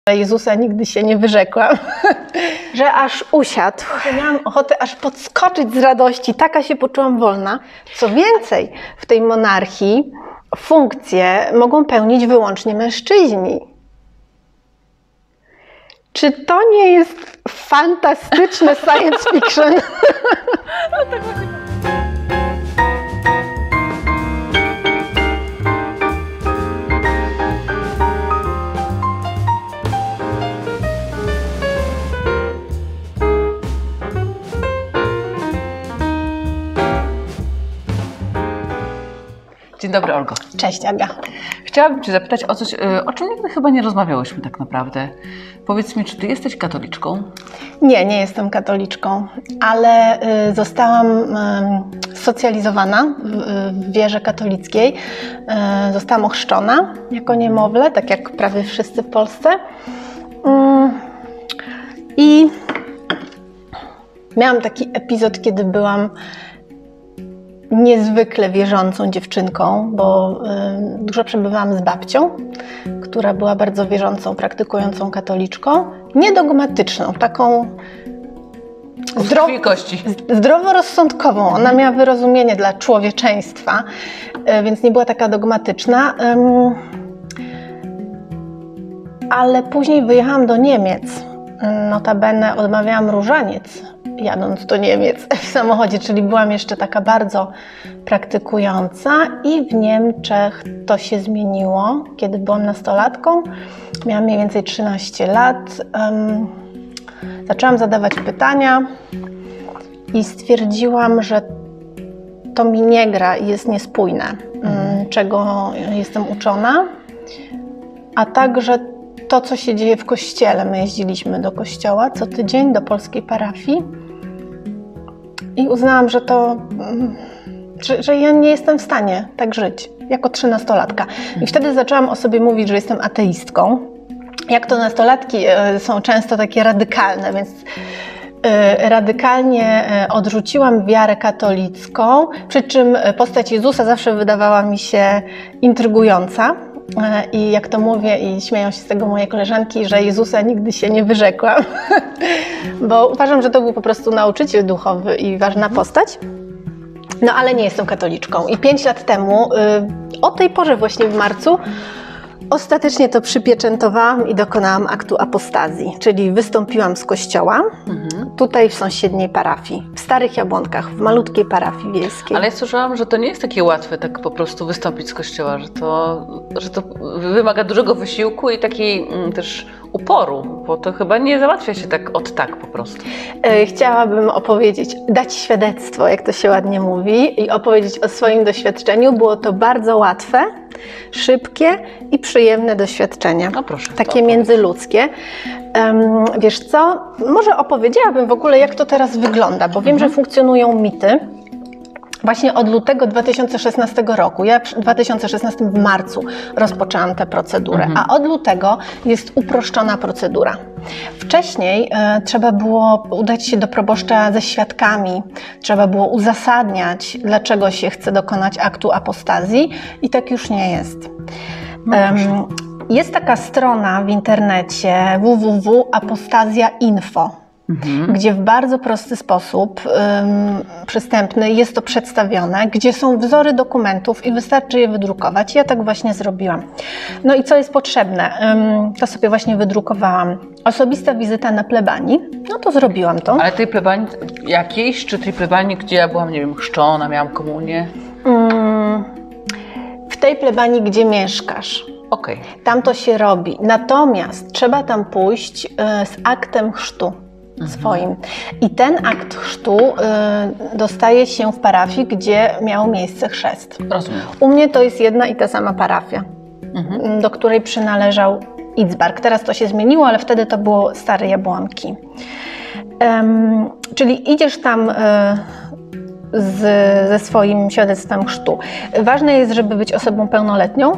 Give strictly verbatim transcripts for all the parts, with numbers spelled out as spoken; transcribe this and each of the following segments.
Jezusa nigdy się nie wyrzekłam, że aż usiadł. Miałam ochotę aż podskoczyć z radości, taka się poczułam wolna. Co więcej, w tej monarchii funkcje mogą pełnić wyłącznie mężczyźni. Czy to nie jest fantastyczne science fiction? Dzień dobry, Olgo. Cześć, Aga. Chciałabym Cię zapytać o coś, o czym nigdy chyba nie rozmawiałyśmy tak naprawdę. Powiedz mi, czy Ty jesteś katoliczką? Nie, nie jestem katoliczką, ale y, zostałam y, socjalizowana w, w wierze katolickiej. Y, zostałam ochrzczona jako niemowlę, tak jak prawie wszyscy w Polsce. Y, I miałam taki epizod, kiedy byłam niezwykle wierzącą dziewczynką, bo y, dużo przebywałam z babcią, która była bardzo wierzącą, praktykującą katoliczką, niedogmatyczną, taką zdrow zdroworozsądkową. Ona miała wyrozumienie dla człowieczeństwa, y, więc nie była taka dogmatyczna. Ym, ale później wyjechałam do Niemiec. Notabene odmawiałam różaniec, jadąc do Niemiec w samochodzie, czyli byłam jeszcze taka bardzo praktykująca i w Niemczech to się zmieniło, kiedy byłam nastolatką. Miałam mniej więcej trzynaście lat. Um, zaczęłam zadawać pytania i stwierdziłam, że to mi nie gra i jest niespójne, um, czego jestem uczona, a także to, co się dzieje w kościele. My jeździliśmy do kościoła co tydzień, do polskiej parafii i uznałam, że to, że, że ja nie jestem w stanie tak żyć, jako trzynastolatka. I wtedy zaczęłam o sobie mówić, że jestem ateistką. Jak to nastolatki są często takie radykalne, więc radykalnie odrzuciłam wiarę katolicką, przy czym postać Jezusa zawsze wydawała mi się intrygująca. I jak to mówię, i śmieją się z tego moje koleżanki, że Jezusa nigdy się nie wyrzekłam, bo uważam, że to był po prostu nauczyciel duchowy i ważna postać. No ale nie jestem katoliczką i pięć lat temu, o tej porze właśnie w marcu, ostatecznie to przypieczętowałam i dokonałam aktu apostazji, czyli wystąpiłam z kościoła, mhm. tutaj w sąsiedniej parafii, w Starych Jabłonkach, w malutkiej parafii wiejskiej. Ale ja słyszałam, że to nie jest takie łatwe tak po prostu wystąpić z kościoła, że to, że to wymaga dużego wysiłku i takiej mm, też uporu, bo to chyba nie załatwia się tak od tak po prostu. Chciałabym opowiedzieć, dać świadectwo, jak to się ładnie mówi, i opowiedzieć o swoim doświadczeniu. Było to bardzo łatwe, szybkie i przyjemne doświadczenie. No proszę. Takie międzyludzkie. Um, wiesz co, może opowiedziałabym w ogóle, jak to teraz wygląda, bo wiem, mhm. że funkcjonują mity. Właśnie od lutego dwa tysiące szesnastego roku, ja w dwa tysiące szesnastym w marcu rozpoczęłam tę procedurę, mhm. a od lutego jest uproszczona procedura. Wcześniej e, trzeba było udać się do proboszcza ze świadkami, trzeba było uzasadniać, dlaczego się chce dokonać aktu apostazji i tak już nie jest. No e, jest taka strona w internecie w w w kropka apostazja kropka info. Mhm. gdzie w bardzo prosty sposób, um, przystępny jest to przedstawione, gdzie są wzory dokumentów i wystarczy je wydrukować. Ja tak właśnie zrobiłam. No i co jest potrzebne? Um, to sobie właśnie wydrukowałam. Osobista wizyta na plebanii, no to zrobiłam to. Ale tej plebanii jakiejś, czy tej plebanii, gdzie ja byłam, nie wiem, chrzczona, miałam komunię? Um, w tej plebanii, gdzie mieszkasz. Okej. Tam to się robi. Natomiast trzeba tam pójść y, z aktem chrztu. swoim. I ten akt chrztu y, dostaje się w parafii, gdzie miał miejsce chrzest. Rozumiem. U mnie to jest jedna i ta sama parafia, mhm. do której przynależał Itzbark. Teraz to się zmieniło, ale wtedy to było Stare Jabłonki. Um, czyli idziesz tam y, z, ze swoim świadectwem chrztu. Ważne jest, żeby być osobą pełnoletnią,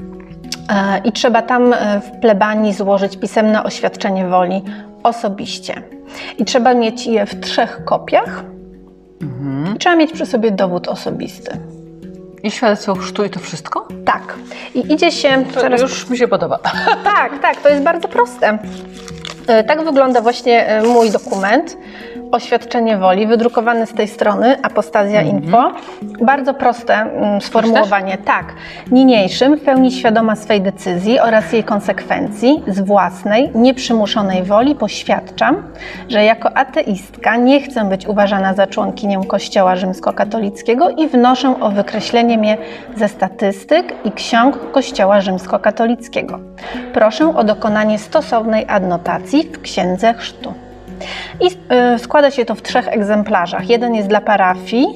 i trzeba tam w plebanii złożyć pisemne oświadczenie woli osobiście. I trzeba mieć je w trzech kopiach. Mhm. I trzeba mieć przy sobie dowód osobisty. I świadectwo chrztu i to wszystko? Tak. I idzie się... To teraz... już mi się podoba. Tak, tak, to jest bardzo proste. Tak wygląda właśnie mój dokument, oświadczenie woli, wydrukowany z tej strony Apostazja mm-hmm. Info. Bardzo proste mm, sformułowanie. Tak. Niniejszym, w pełni świadoma swej decyzji oraz jej konsekwencji, z własnej, nieprzymuszonej woli poświadczam, że jako ateistka nie chcę być uważana za członkinię Kościoła rzymskokatolickiego i wnoszę o wykreślenie mnie ze statystyk i ksiąg Kościoła rzymskokatolickiego. Proszę o dokonanie stosownej adnotacji w Księdze Chrztu. I y, składa się to w trzech egzemplarzach. Jeden jest dla parafii,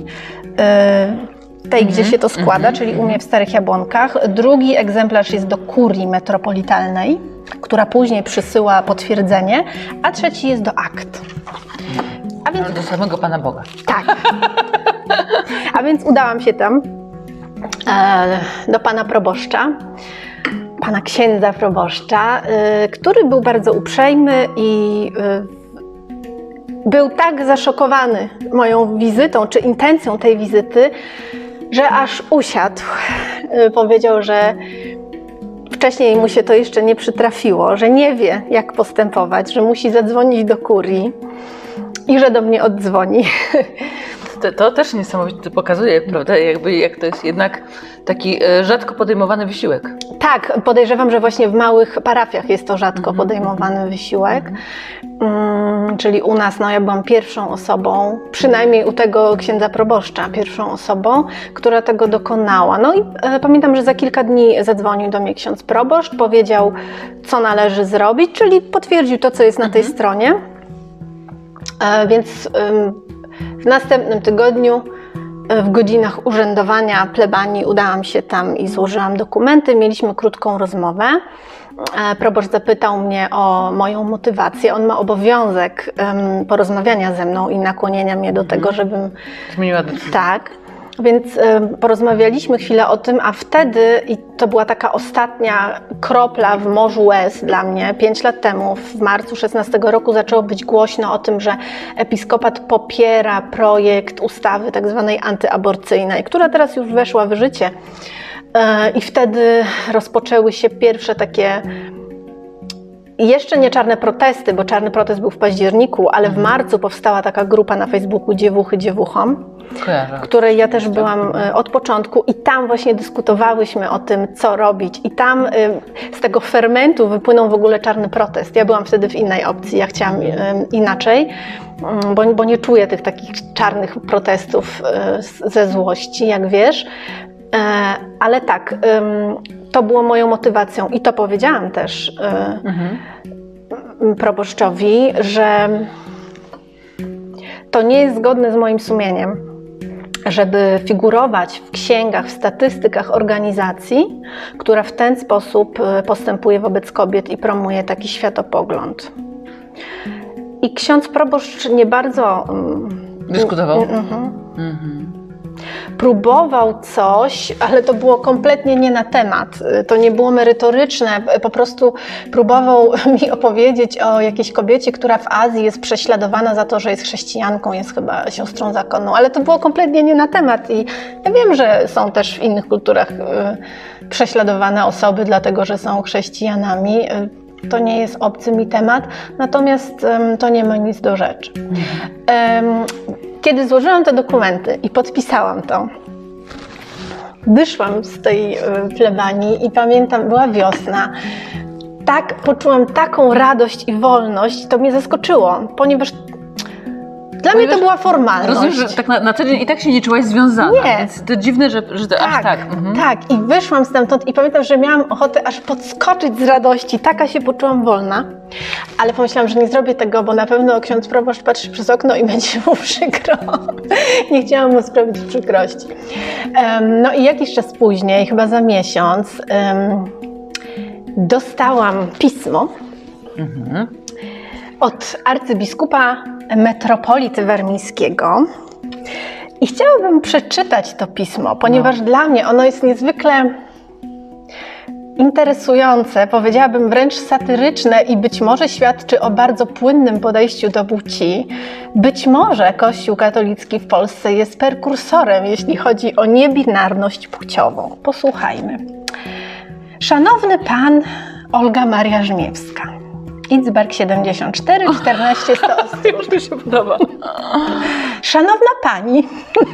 y, tej, mm-hmm. gdzie się to składa, mm-hmm. czyli u mnie w Starych Jabłonkach. Drugi egzemplarz jest do kurii metropolitalnej, która później przysyła potwierdzenie, a trzeci jest do akt. A więc... Do samego Pana Boga. Tak. A więc udałam się tam e, do Pana proboszcza, Pana księdza proboszcza, y, który był bardzo uprzejmy i y, był tak zaszokowany moją wizytą, czy intencją tej wizyty, że aż usiadł. Powiedział, że wcześniej mu się to jeszcze nie przytrafiło, że nie wie, jak postępować, że musi zadzwonić do kurii i że do mnie oddzwoni. To, to też niesamowicie pokazuje, prawda, jakby jak to jest jednak taki rzadko podejmowany wysiłek. Tak, podejrzewam, że właśnie w małych parafiach jest to rzadko mm-hmm. podejmowany wysiłek. Mm, czyli u nas, no ja byłam pierwszą osobą, przynajmniej u tego księdza proboszcza, pierwszą osobą, która tego dokonała. No i e, pamiętam, że za kilka dni zadzwonił do mnie ksiądz proboszcz, powiedział, co należy zrobić, czyli potwierdził to, co jest na tej mm-hmm. stronie. E, więc e, w następnym tygodniu w godzinach urzędowania plebanii udałam się tam i złożyłam dokumenty. Mieliśmy krótką rozmowę. Proboszcz zapytał mnie o moją motywację. On ma obowiązek um, porozmawiania ze mną i nakłonienia mnie do tego, żebym... Zmieniła decyzję. Tak. Więc um, porozmawialiśmy chwilę o tym, a wtedy, i to była taka ostatnia kropla w morzu łez dla mnie, pięć lat temu, w marcu szesnastego roku zaczęło być głośno o tym, że episkopat popiera projekt ustawy tak zwanej antyaborcyjnej, która teraz już weszła w życie. I wtedy rozpoczęły się pierwsze takie, jeszcze nie czarne protesty, bo czarny protest był w październiku, ale w marcu powstała taka grupa na Facebooku Dziewuchy Dziewuchom, w której ja też byłam od początku i tam właśnie dyskutowałyśmy o tym, co robić. I tam z tego fermentu wypłynął w ogóle czarny protest. Ja byłam wtedy w innej opcji, ja chciałam inaczej, bo, bo nie czuję tych takich czarnych protestów ze złości, jak wiesz. Ale tak, to było moją motywacją i to powiedziałam też mhm. proboszczowi, że to nie jest zgodne z moim sumieniem, żeby figurować w księgach, w statystykach organizacji, która w ten sposób postępuje wobec kobiet i promuje taki światopogląd. I ksiądz proboszcz nie bardzo... Dyskutował? Mhm. Mhm. Próbował coś, ale to było kompletnie nie na temat. To nie było merytoryczne. Po prostu próbował mi opowiedzieć o jakiejś kobiecie, która w Azji jest prześladowana za to, że jest chrześcijanką, jest chyba siostrą zakonną, ale to było kompletnie nie na temat. I ja wiem, że są też w innych kulturach prześladowane osoby, dlatego że są chrześcijanami. To nie jest obcy mi temat, natomiast to nie ma nic do rzeczy. Kiedy złożyłam te dokumenty i podpisałam to, wyszłam z tej plebanii i pamiętam, była wiosna. Tak, poczułam taką radość i wolność, to mnie zaskoczyło, ponieważ dla mnie to była formalność. Rozumiem, że tak na, na co dzień i tak się nie czułaś związana, nie. Więc to dziwne, że, że to tak, aż tak. Mhm. Tak, i wyszłam stamtąd i pamiętam, że miałam ochotę aż podskoczyć z radości, taka się poczułam wolna, ale pomyślałam, że nie zrobię tego, bo na pewno ksiądz proboszcz patrzy przez okno i będzie mu przykro. Nie chciałam mu sprawić przykrości. Um, no i jakiś czas później, chyba za miesiąc, um, dostałam pismo mhm. od arcybiskupa metropolity wermińskiego i chciałabym przeczytać to pismo, ponieważ no. dla mnie ono jest niezwykle interesujące, powiedziałabym wręcz satyryczne i być może świadczy o bardzo płynnym podejściu do płci. Być może Kościół katolicki w Polsce jest prekursorem, jeśli chodzi o niebinarność płciową. Posłuchajmy. Szanowny pan Olga Maria Żmiewska. Itzberg siedemdziesiąt cztery, czternaście sto osób. Już mi się podoba. Szanowna pani,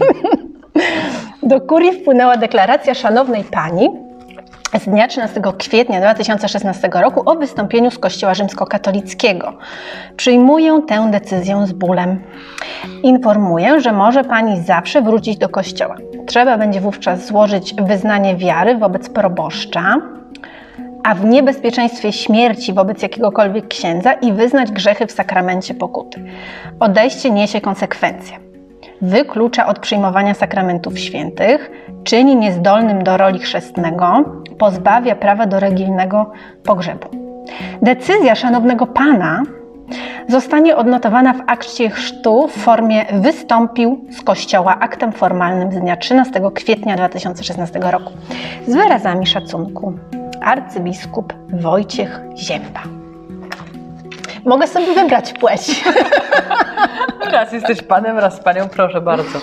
do kurii wpłynęła deklaracja szanownej pani z dnia trzynastego kwietnia dwa tysiące szesnastego roku o wystąpieniu z Kościoła rzymskokatolickiego. Przyjmuję tę decyzję z bólem. Informuję, że może pani zawsze wrócić do Kościoła. Trzeba będzie wówczas złożyć wyznanie wiary wobec proboszcza, a w niebezpieczeństwie śmierci wobec jakiegokolwiek księdza i wyznać grzechy w sakramencie pokuty. Odejście niesie konsekwencje. Wyklucza od przyjmowania sakramentów świętych, czyni niezdolnym do roli chrzestnego, pozbawia prawa do regilnego pogrzebu. Decyzja szanownego pana zostanie odnotowana w akcie chrztu w formie wystąpił z Kościoła aktem formalnym z dnia trzynastego kwietnia dwa tysiące szesnastego roku. Z wyrazami szacunku. Arcybiskup Wojciech Zięba. Mogę sobie wybrać płeć. Raz jesteś panem, raz panią, proszę bardzo.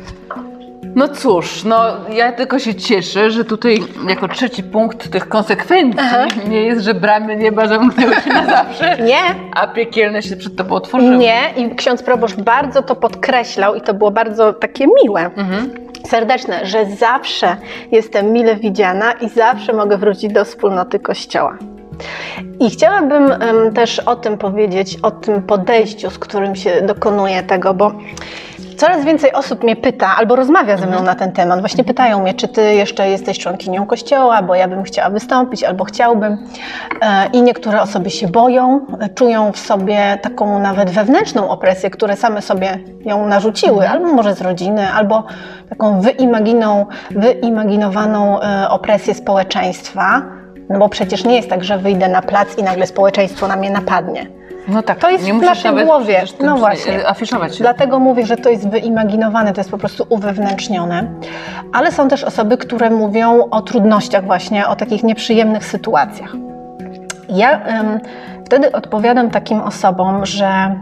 No cóż, no ja tylko się cieszę, że tutaj jako trzeci punkt tych konsekwencji Aha. nie jest, że bramy nieba zamknęły się na zawsze, nie. a piekielne się przed tobą otworzyły. Nie, i ksiądz proboszcz bardzo to podkreślał i to było bardzo takie miłe. Mhm. Serdeczne, że zawsze jestem mile widziana i zawsze mogę wrócić do wspólnoty Kościoła. I chciałabym um, też o tym powiedzieć, o tym podejściu, z którym się dokonuje tego, bo coraz więcej osób mnie pyta albo rozmawia ze mną mhm. na ten temat. Właśnie pytają mnie, czy ty jeszcze jesteś członkinią Kościoła, bo ja bym chciała wystąpić albo chciałbym. E, I niektóre osoby się boją, czują w sobie taką nawet wewnętrzną opresję, które same sobie ją narzuciły, mhm. albo może z rodziny, albo taką wyimaginą, wyimaginowaną e, opresję społeczeństwa. No bo przecież nie jest tak, że wyjdę na plac i nagle społeczeństwo na mnie napadnie. No tak, to jest nie w naszej głowie. No właśnie. Afiszować się. Dlatego mówię, że to jest wyimaginowane, to jest po prostu uwewnętrznione. Ale są też osoby, które mówią o trudnościach właśnie, o takich nieprzyjemnych sytuacjach. Ja ym, wtedy odpowiadam takim osobom, że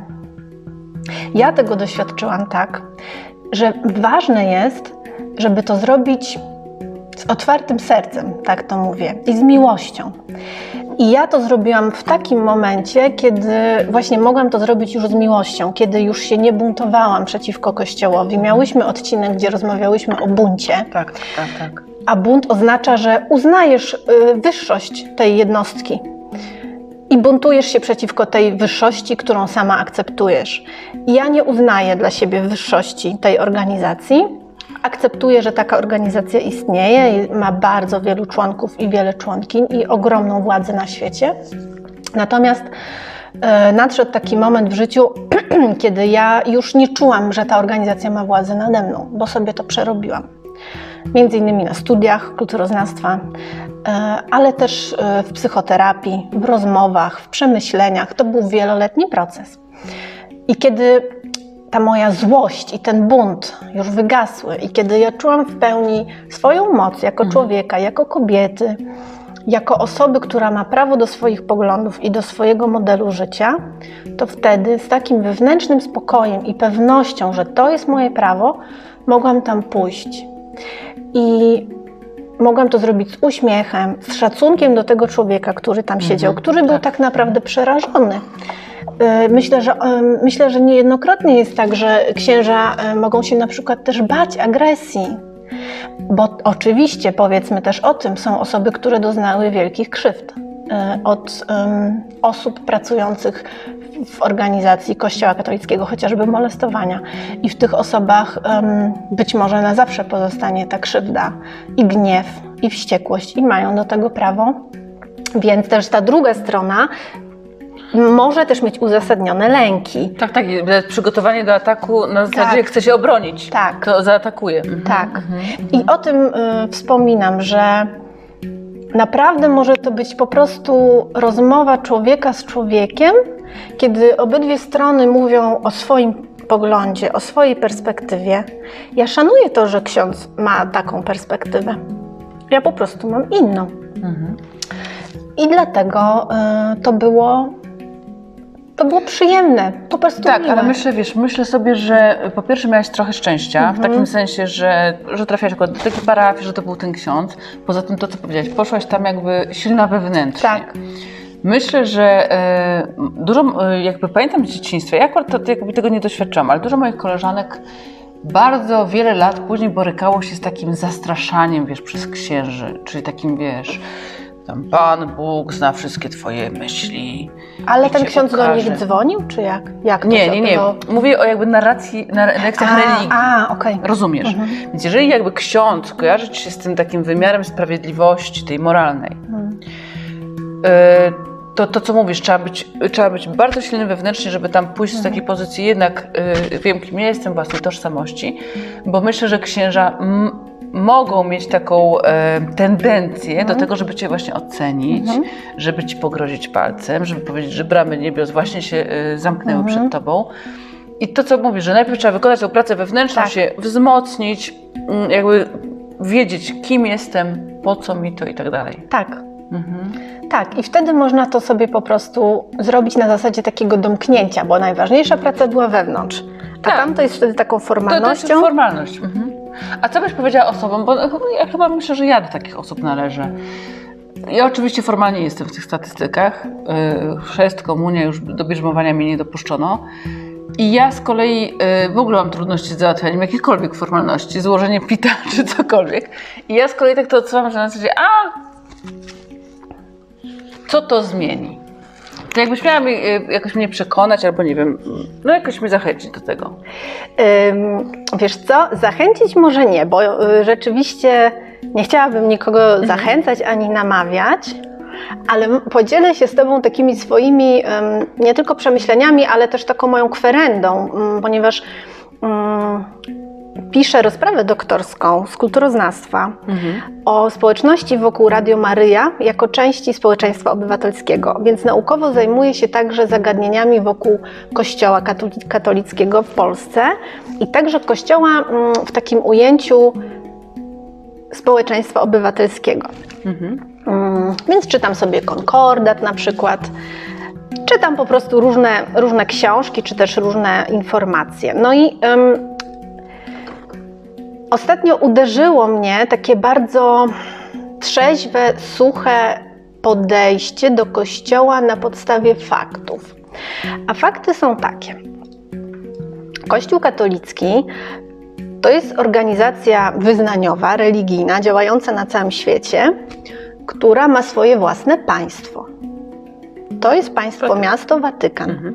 ja tego doświadczyłam tak, że ważne jest, żeby to zrobić z otwartym sercem, tak to mówię, i z miłością. I ja to zrobiłam w takim momencie, kiedy właśnie mogłam to zrobić już z miłością, kiedy już się nie buntowałam przeciwko Kościołowi. Miałyśmy odcinek, gdzie rozmawiałyśmy o buncie. Tak, tak, tak. A bunt oznacza, że uznajesz wyższość tej jednostki i buntujesz się przeciwko tej wyższości, którą sama akceptujesz. I ja nie uznaję dla siebie wyższości tej organizacji. Akceptuję, że taka organizacja istnieje i ma bardzo wielu członków i wiele członkiń i ogromną władzę na świecie. Natomiast e, nadszedł taki moment w życiu, kiedy ja już nie czułam, że ta organizacja ma władzę nade mną, bo sobie to przerobiłam. Między innymi na studiach kulturoznawstwa, e, ale też e, w psychoterapii, w rozmowach, w przemyśleniach. To był wieloletni proces. I kiedy ta moja złość i ten bunt już wygasły i kiedy ja czułam w pełni swoją moc jako człowieka, jako kobiety, jako osoby, która ma prawo do swoich poglądów i do swojego modelu życia, to wtedy z takim wewnętrznym spokojem i pewnością, że to jest moje prawo, mogłam tam pójść. I mogłam to zrobić z uśmiechem, z szacunkiem do tego człowieka, który tam siedział, mhm, który był tak, tak naprawdę przerażony. Myślę, że, myślę, że niejednokrotnie jest tak, że księża mogą się na przykład też bać agresji. Bo oczywiście, powiedzmy też o tym, są osoby, które doznały wielkich krzywd od um, osób pracujących w organizacji Kościoła katolickiego, chociażby molestowania. I w tych osobach um, być może na zawsze pozostanie ta krzywda i gniew, i wściekłość, i mają do tego prawo. Więc też ta druga strona może też mieć uzasadnione lęki. Tak, tak. Przygotowanie do ataku na zasadzie, tak, jak chce się obronić, tak, to zaatakuje. Mhm. Tak. Mhm. I o tym y, wspominam, że naprawdę może to być po prostu rozmowa człowieka z człowiekiem, kiedy obydwie strony mówią o swoim poglądzie, o swojej perspektywie. Ja szanuję to, że ksiądz ma taką perspektywę. Ja po prostu mam inną. Mhm. I dlatego y, to było to było przyjemne, po prostu Tak, miłe. ale myślę, wiesz, myślę sobie, że po pierwsze miałaś trochę szczęścia, mhm. w takim sensie, że, że trafiałaś akurat do takiej parafii, że to był ten ksiądz. Poza tym to, co powiedziałaś, poszłaś tam jakby silna wewnętrznie. Tak. Myślę, że e, dużo, e, jakby pamiętam z dzieciństwa, ja akurat to, jakby tego nie doświadczałam, ale dużo moich koleżanek bardzo wiele lat później borykało się z takim zastraszaniem, wiesz, przez księży, czyli takim, wiesz, tam Pan Bóg zna wszystkie twoje myśli. Ale ten ksiądz ukaże. do nich dzwonił, czy jak? jak to nie, nie, nie. było? Mówię o jakby narracji, na lekcjach a, religii. A, okej. Okay. Rozumiesz? Mhm. Więc jeżeli jakby ksiądz kojarzy ci się z tym takim wymiarem sprawiedliwości, tej moralnej, mhm. y To, to co mówisz, trzeba być, trzeba być bardzo silnym wewnętrznie, żeby tam pójść z takiej pozycji, jednak y, wiem, kim ja jestem, własnej tożsamości, bo myślę, że księża m, mogą mieć taką y, tendencję mhm. do tego, żeby cię właśnie ocenić, mhm. żeby ci pogrozić palcem, żeby powiedzieć, że bramy niebios właśnie się y, zamknęły mhm. przed tobą. I to, co mówisz, że najpierw trzeba wykonać tę pracę wewnętrzną, tak. się wzmocnić, y, jakby wiedzieć, kim jestem, po co mi to i tak dalej. Tak. Mhm. Tak, i wtedy można to sobie po prostu zrobić na zasadzie takiego domknięcia, bo najważniejsza praca była wewnątrz, a tak. tam to jest wtedy taką formalnością. To, to jest formalność. Mhm. A co byś powiedziała osobom, bo ja chyba myślę, że ja do takich osób należę. Ja oczywiście formalnie jestem w tych statystykach, chrzest, komunia, już do bierzmowania mnie nie dopuszczono. I ja z kolei w ogóle mam trudności z załatwianiem jakichkolwiek formalności, złożenie pita czy cokolwiek. I ja z kolei tak to odsuwam, że na zasadzie, a co to zmieni? To jakbyś miała mi, jakoś mnie przekonać, albo nie wiem, no jakoś mnie zachęcić do tego. Ym, wiesz co, zachęcić może nie, bo y, rzeczywiście nie chciałabym nikogo mhm. zachęcać ani namawiać, ale podzielę się z tobą takimi swoimi ym, nie tylko przemyśleniami, ale też taką moją kwerendą, ym, ponieważ ym, piszę rozprawę doktorską z kulturoznawstwa mhm. o społeczności wokół Radio Maryja jako części społeczeństwa obywatelskiego, więc naukowo zajmuję się także zagadnieniami wokół Kościoła katolickiego w Polsce i także Kościoła w takim ujęciu społeczeństwa obywatelskiego. Mhm. Więc czytam sobie konkordat na przykład, czytam po prostu różne, różne książki, czy też różne informacje. No i um, ostatnio uderzyło mnie takie bardzo trzeźwe, suche podejście do Kościoła na podstawie faktów. A fakty są takie. Kościół katolicki to jest organizacja wyznaniowa, religijna, działająca na całym świecie, która ma swoje własne państwo. To jest państwo miasto Watykan. Mhm.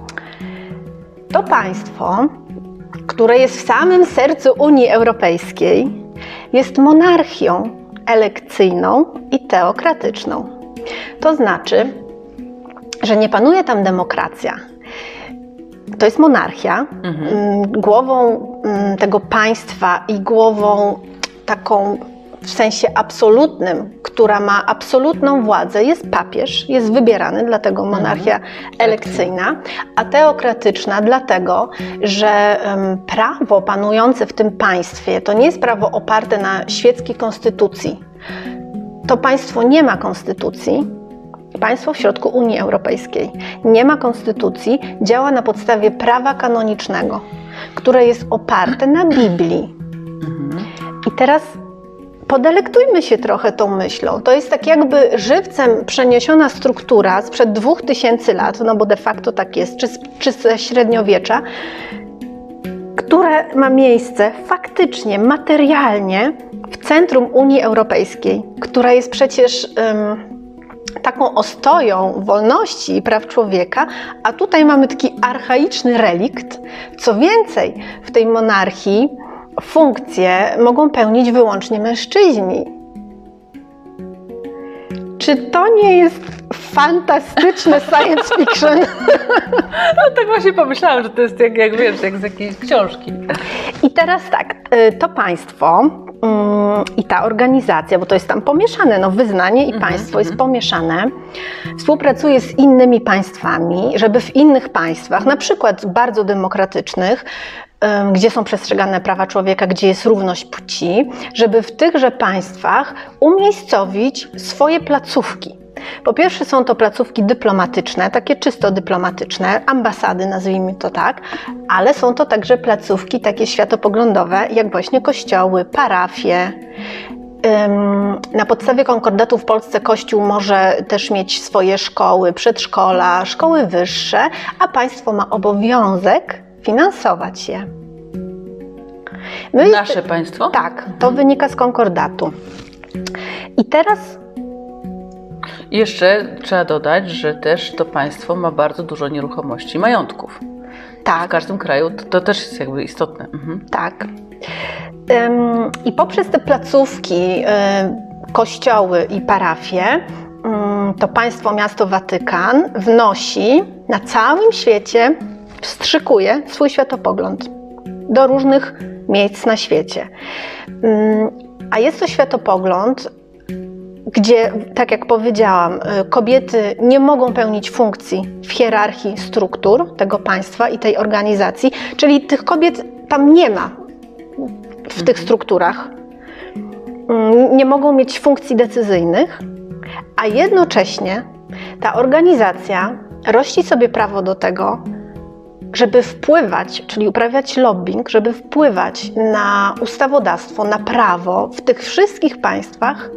To państwo, które jest w samym sercu Unii Europejskiej, jest monarchią elekcyjną i teokratyczną. To znaczy, że nie panuje tam demokracja. To jest monarchia. Mhm. Głową tego państwa i głową taką w sensie absolutnym, która ma absolutną władzę, jest papież, jest wybierany, dlatego monarchia mhm. elekcyjna, a teokratyczna dlatego, że um, prawo panujące w tym państwie to nie jest prawo oparte na świeckiej konstytucji. To państwo nie ma konstytucji, państwo w środku Unii Europejskiej nie ma konstytucji, działa na podstawie prawa kanonicznego, które jest oparte na Biblii. Mhm. I teraz podelektujmy się trochę tą myślą. To jest tak jakby żywcem przeniesiona struktura sprzed dwóch tysięcy lat, no bo de facto tak jest, czy, czy ze średniowiecza, które ma miejsce faktycznie, materialnie w centrum Unii Europejskiej, która jest przecież um, taką ostoją wolności i praw człowieka, a tutaj mamy taki archaiczny relikt. Co więcej, w tej monarchii funkcje mogą pełnić wyłącznie mężczyźni. Czy to nie jest fantastyczne science fiction? No tak właśnie pomyślałam, że to jest jak, jak wiesz, jak z jakiejś książki. I teraz tak, to państwo um, i ta organizacja, bo to jest tam pomieszane, no wyznanie i mm-hmm, państwo mm-hmm. jest pomieszane, współpracuje z innymi państwami, żeby w innych państwach, na przykład bardzo demokratycznych, gdzie są przestrzegane prawa człowieka, gdzie jest równość płci, żeby w tychże państwach umiejscowić swoje placówki. Po pierwsze są to placówki dyplomatyczne, takie czysto dyplomatyczne, ambasady nazwijmy to tak, ale są to także placówki takie światopoglądowe, jak właśnie kościoły, parafie. Na podstawie konkordatu w Polsce Kościół może też mieć swoje szkoły, przedszkola, szkoły wyższe, a państwo ma obowiązek finansować je. My Nasze jest... państwo? Tak, to mhm. wynika z konkordatu. I teraz... Jeszcze trzeba dodać, że też to państwo ma bardzo dużo nieruchomości, majątków. Tak. W każdym kraju to, to też jest jakby istotne. Mhm. Tak. Ym, I poprzez te placówki, y, kościoły i parafie, y, to państwo, miasto Watykan wnosi na całym świecie, wstrzykuje swój światopogląd do różnych miejsc na świecie. Y, a jest to światopogląd, gdzie, tak jak powiedziałam, kobiety nie mogą pełnić funkcji w hierarchii struktur tego państwa i tej organizacji, czyli tych kobiet tam nie ma w tych strukturach. Nie mogą mieć funkcji decyzyjnych, a jednocześnie ta organizacja rości sobie prawo do tego, żeby wpływać, czyli uprawiać lobbying, żeby wpływać na ustawodawstwo, na prawo w tych wszystkich państwach,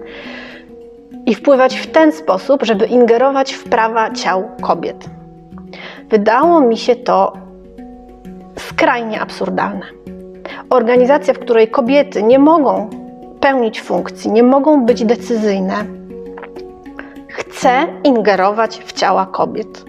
i wpływać w ten sposób, żeby ingerować w prawa ciał kobiet. Wydało mi się to skrajnie absurdalne. Organizacja, w której kobiety nie mogą pełnić funkcji, nie mogą być decyzyjne, chce ingerować w ciała kobiet.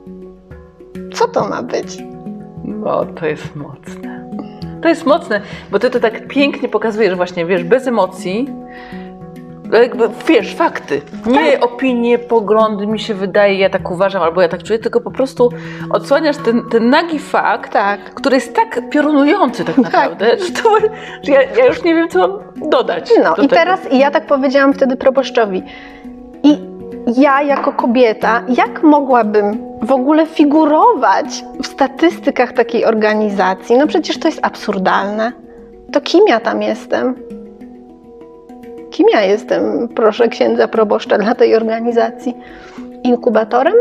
Co to ma być? No, to jest mocne. To jest mocne, bo ty to tak pięknie pokazujesz właśnie, wiesz, bez emocji, jakby, wiesz, fakty, nie tak. Opinie, poglądy, mi się wydaje, ja tak uważam, albo ja tak czuję, tylko po prostu odsłaniasz ten, ten nagi fakt, tak. który jest tak piorunujący tak naprawdę, tak. Że, to, że ja, ja już nie wiem, co mam dodać. No do i tego. teraz, i ja tak powiedziałam wtedy proboszczowi, i ja jako kobieta, jak mogłabym w ogóle figurować w statystykach takiej organizacji? No przecież to jest absurdalne. To kim ja tam jestem? Kim ja jestem, proszę księdza proboszcza, dla tej organizacji? Inkubatorem?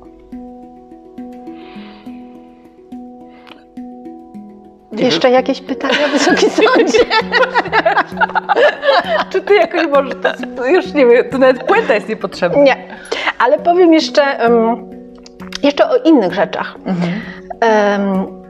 Jeszcze jakieś pytania, Wysoki Sądzie? Czy ty jakoś możesz, to już nie wiem, to nawet puenta jest niepotrzebna. Nie, ale powiem jeszcze, um, jeszcze o innych rzeczach. Mhm. Um,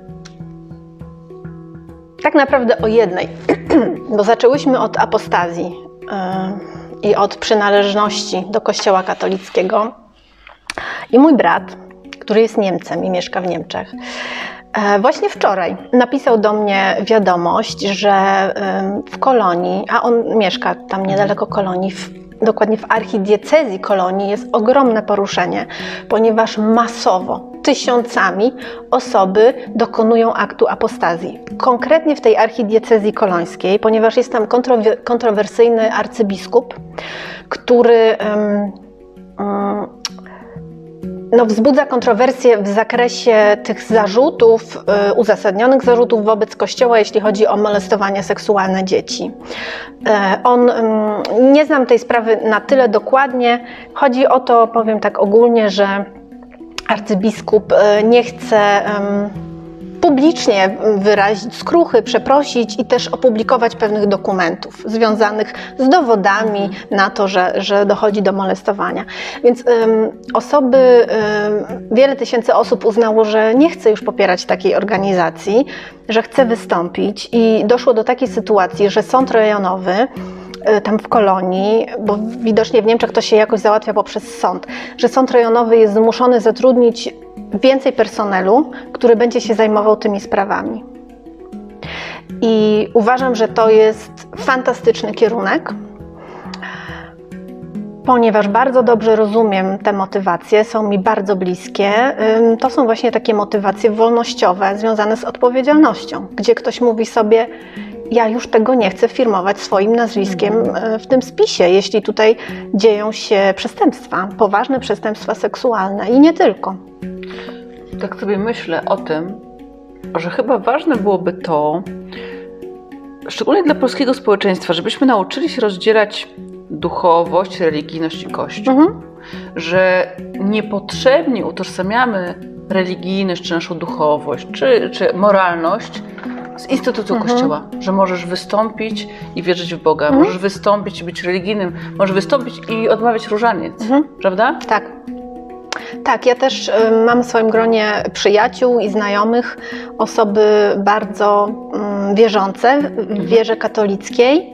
tak naprawdę o jednej, bo zaczęłyśmy od apostazji yy, i od przynależności do Kościoła katolickiego. I mój brat, który jest Niemcem i mieszka w Niemczech, yy, właśnie wczoraj napisał do mnie wiadomość, że yy, w Kolonii, a on mieszka tam niedaleko Kolonii, w, dokładnie w archidiecezji Kolonii, jest ogromne poruszenie, ponieważ masowo, tysiącami osoby dokonują aktu apostazji. Konkretnie w tej archidiecezji kolońskiej, ponieważ jest tam kontrower- kontrowersyjny arcybiskup, który um, um, no, wzbudza kontrowersje w zakresie tych zarzutów, y, uzasadnionych zarzutów wobec Kościoła, jeśli chodzi o molestowanie seksualne dzieci. Y, on, y, nie znam tej sprawy na tyle dokładnie, chodzi o to, powiem tak ogólnie, że arcybiskup nie chce um, publicznie wyrazić skruchy, przeprosić i też opublikować pewnych dokumentów związanych z dowodami na to, że, że dochodzi do molestowania. Więc um, osoby, um, wiele tysięcy osób uznało, że nie chce już popierać takiej organizacji, że chce wystąpić i doszło do takiej sytuacji, że sąd rejonowy tam w Kolonii, bo widocznie w Niemczech to się jakoś załatwia poprzez sąd, że sąd rejonowy jest zmuszony zatrudnić więcej personelu, który będzie się zajmował tymi sprawami. I uważam, że to jest fantastyczny kierunek, ponieważ bardzo dobrze rozumiem te motywacje, są mi bardzo bliskie. To są właśnie takie motywacje wolnościowe, związane z odpowiedzialnością, gdzie ktoś mówi sobie: ja już tego nie chcę firmować swoim nazwiskiem w tym spisie, jeśli tutaj dzieją się przestępstwa, poważne przestępstwa seksualne i nie tylko. Tak sobie myślę o tym, że chyba ważne byłoby to, szczególnie dla polskiego społeczeństwa, żebyśmy nauczyli się rozdzielać duchowość, religijność i Kościół. Mhm. że niepotrzebnie utożsamiamy religijność, czy naszą duchowość, czy, czy moralność z instytucją Mhm. Kościoła, że możesz wystąpić i wierzyć w Boga, Mhm. możesz wystąpić i być religijnym, możesz wystąpić i odmawiać różaniec, Mhm. prawda? Tak. Tak, ja też y, mam w swoim gronie przyjaciół i znajomych osoby bardzo mm, wierzące w wierze katolickiej.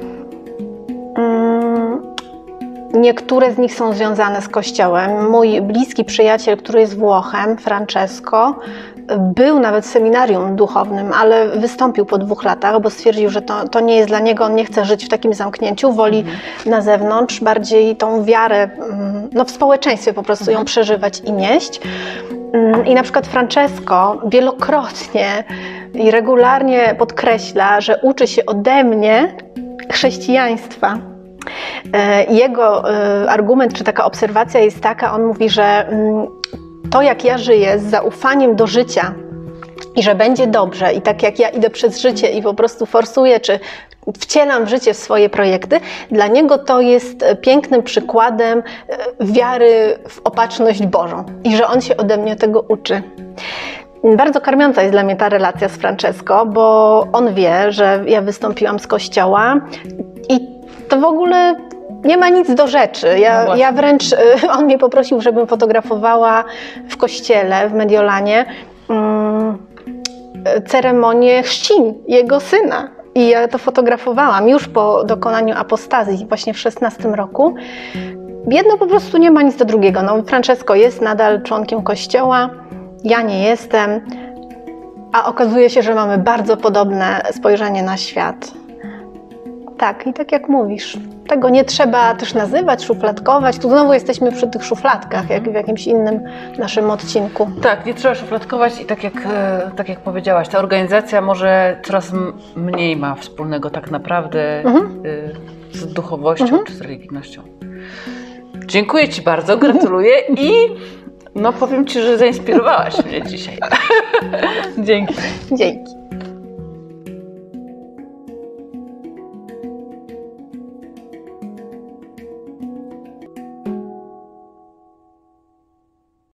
Mm, Niektóre z nich są związane z Kościołem. Mój bliski przyjaciel, który jest Włochem, Francesco, był nawet w seminarium duchownym, ale wystąpił po dwóch latach, bo stwierdził, że to, to nie jest dla niego, on nie chce żyć w takim zamknięciu, woli mhm. na zewnątrz, bardziej tą wiarę no, w społeczeństwie po prostu mhm. ją przeżywać i nieść. I na przykład Francesco wielokrotnie i regularnie podkreśla, że uczy się ode mnie chrześcijaństwa. Jego argument, czy taka obserwacja jest taka, on mówi, że to, jak ja żyję z zaufaniem do życia i że będzie dobrze i tak jak ja idę przez życie i po prostu forsuję, czy wcielam w życie swoje projekty, dla niego to jest pięknym przykładem wiary w opatrzność Bożą i że on się ode mnie tego uczy. Bardzo karmiąca jest dla mnie ta relacja z Francesco, bo on wie, że ja wystąpiłam z kościoła i to w ogóle nie ma nic do rzeczy. Ja, no ja wręcz, on mnie poprosił, żebym fotografowała w kościele, w Mediolanie, um, ceremonię chrzcin jego syna. I ja to fotografowałam już po dokonaniu apostazji, właśnie w szesnastym roku. Jedno po prostu nie ma nic do drugiego. No, Francesco jest nadal członkiem kościoła, ja nie jestem, a okazuje się, że mamy bardzo podobne spojrzenie na świat. Tak, i tak jak mówisz, tego nie trzeba też nazywać, szufladkować. Tu znowu jesteśmy przy tych szufladkach, jak w jakimś innym naszym odcinku. Tak, nie trzeba szufladkować i tak jak, tak jak powiedziałaś, ta organizacja może coraz mniej ma wspólnego tak naprawdę mhm. z duchowością mhm. czy z religijnością. Dziękuję Ci bardzo, gratuluję i no powiem Ci, że zainspirowałaś mnie dzisiaj. Dzięki. Dzięki.